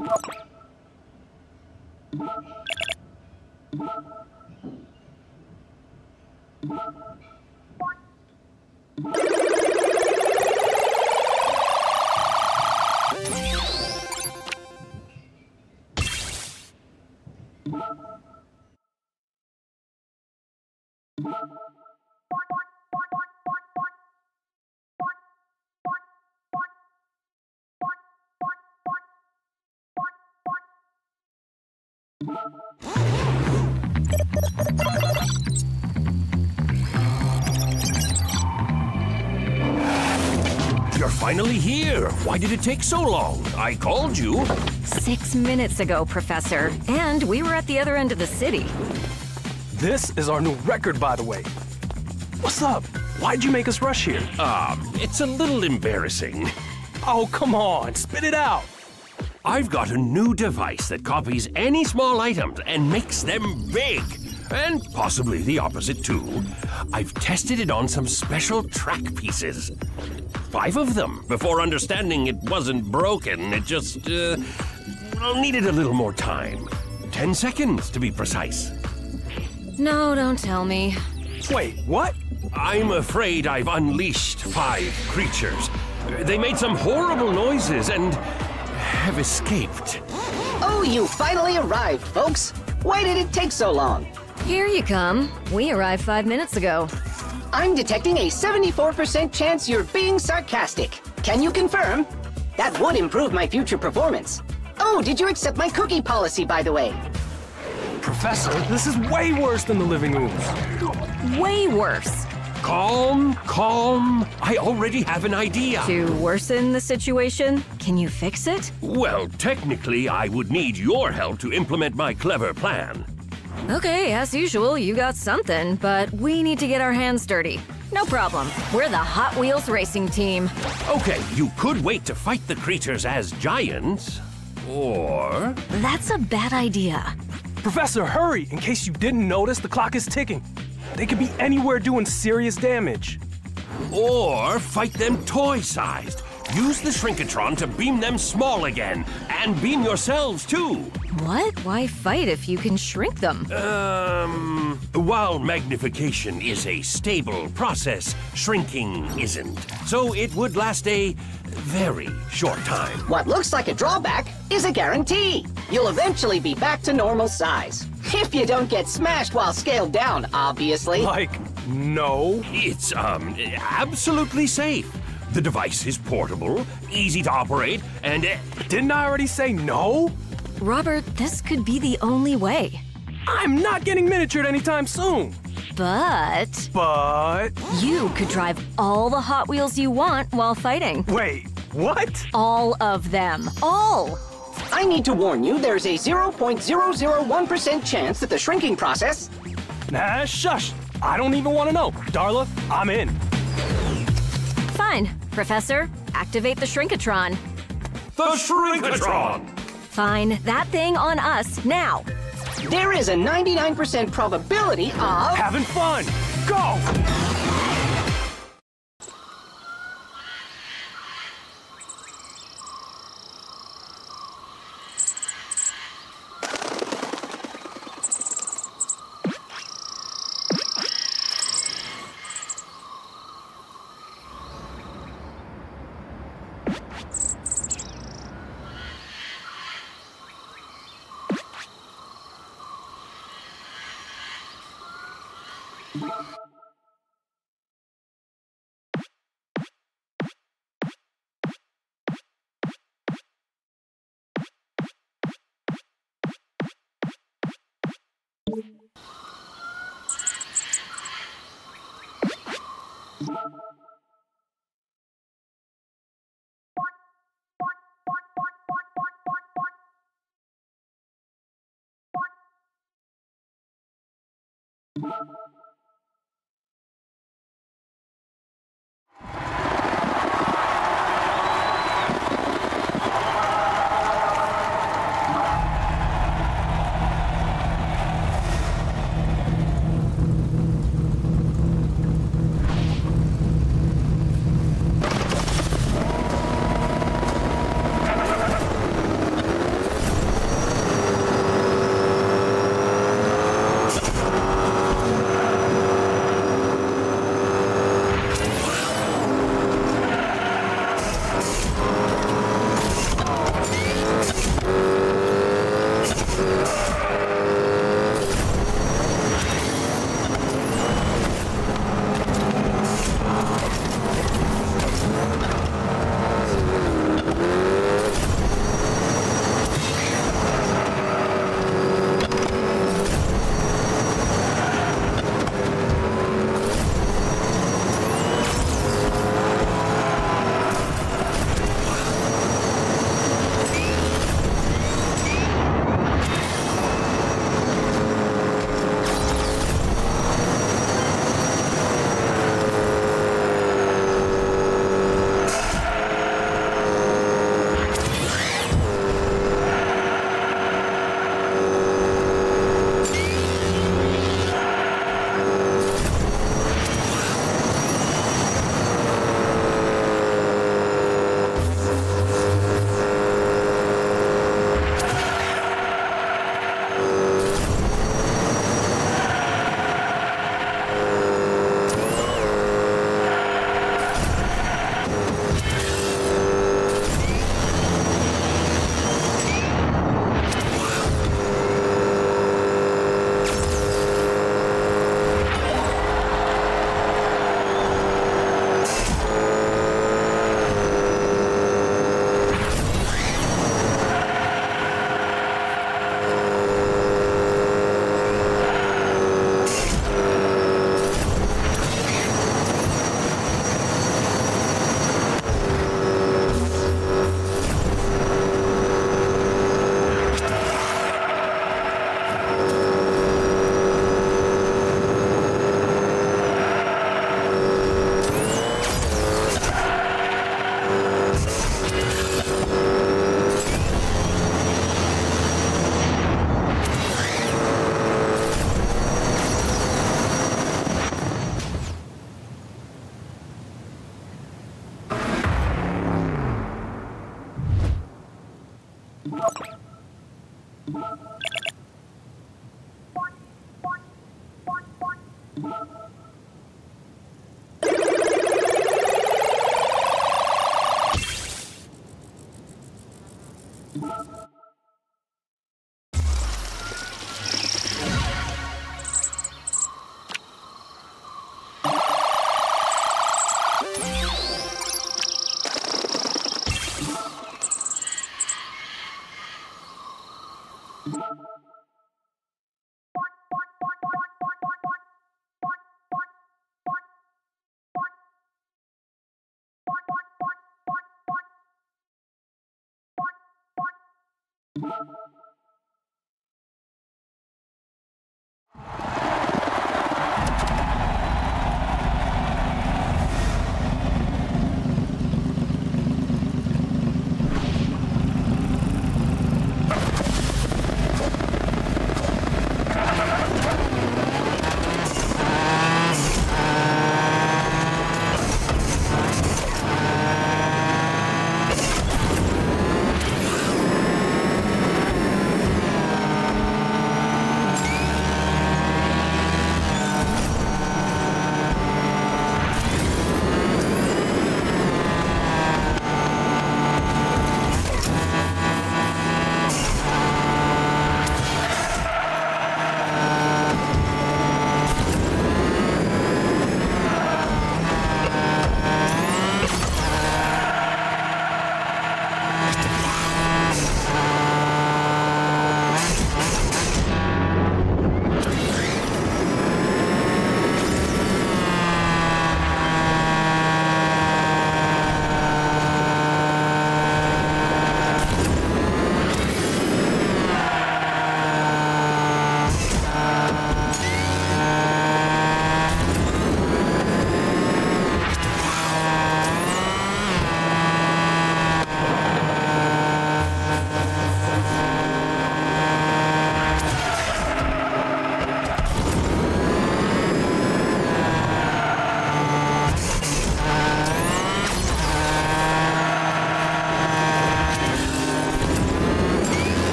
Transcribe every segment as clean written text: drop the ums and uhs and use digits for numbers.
You're finally here. Why did it take so long? I called you. 6 minutes ago, Professor. And we were at the other end of the city. This is our new record, by the way. What's up? Why'd you make us rush here? It's a little embarrassing. Oh, come on, spit it out. I've got a new device that copies any small items and makes them big. And possibly the opposite, too. I've tested it on some special track pieces. 5 of them, before understanding it wasn't broken. It just, needed a little more time. 10 seconds, to be precise. No, don't tell me. Wait, what? I'm afraid I've unleashed 5 creatures. They made some horrible noises and have escaped. Oh, you finally arrived, folks. Why did it take so long? Here you come. We arrived 5 minutes ago. I'm detecting a 74% chance you're being sarcastic. Can you confirm? That would improve my future performance. Oh, did you accept my cookie policy, by the way? Professor, this is way worse than the living ooze. Way worse. Calm, calm. I already have an idea. To worsen the situation, can you fix it? Well, technically, I would need your help to implement my clever plan. Okay, as usual, you got something, but we need to get our hands dirty. No problem. We're the Hot Wheels racing team. Okay, you could wait to fight the creatures as giants, or... That's a bad idea. Professor, hurry! In case you didn't notice, the clock is ticking. They could be anywhere doing serious damage. Or fight them toy-sized. Use the Shrinkatron to beam them small again, and beam yourselves too. What? Why fight if you can shrink them? While magnification is a stable process, shrinking isn't. So it would last a very short time. What looks like a drawback is a guarantee. You'll eventually be back to normal size. If you don't get smashed while scaled down, obviously. Like, no. It's, absolutely safe. The device is portable, easy to operate, and... Didn't I already say no? Robert, this could be the only way. I'm not getting miniatured anytime soon. But you could drive all the Hot Wheels you want while fighting. Wait, what? All of them. All! I need to warn you, there's a 0.001% chance that the shrinking process... Nah, shush. I don't even want to know. Darla, I'm in. Fine. Professor, activate the Shrinkatron. The Shrinkatron! Fine. That thing on us, now. There is a 99% probability of... Having fun. Go!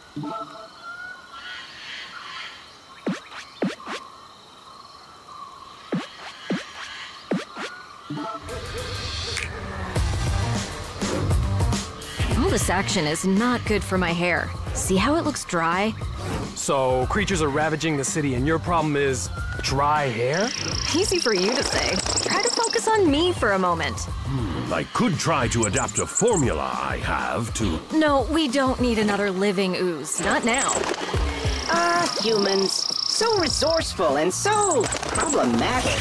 All this action is not good for my hair. See how it looks dry? So, creatures are ravaging the city and your problem is dry hair? Easy for you to say. Try to focus on me for a moment. I could try to adapt a formula I have to... No, we don't need another living ooze. Not now. Humans. So resourceful and so problematic.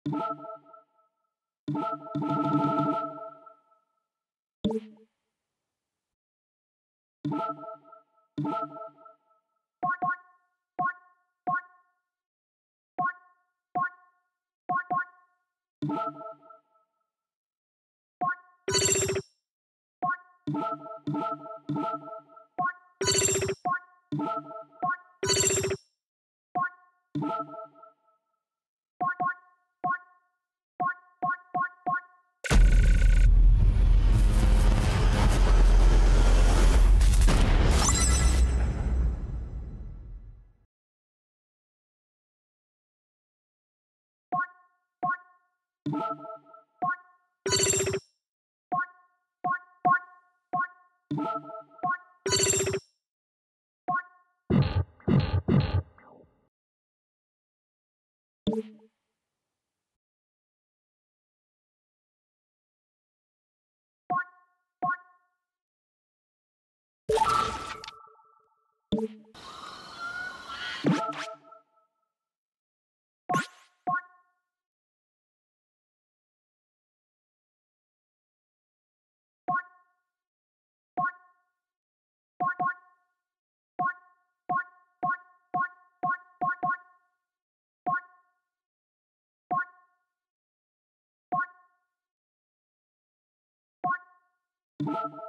You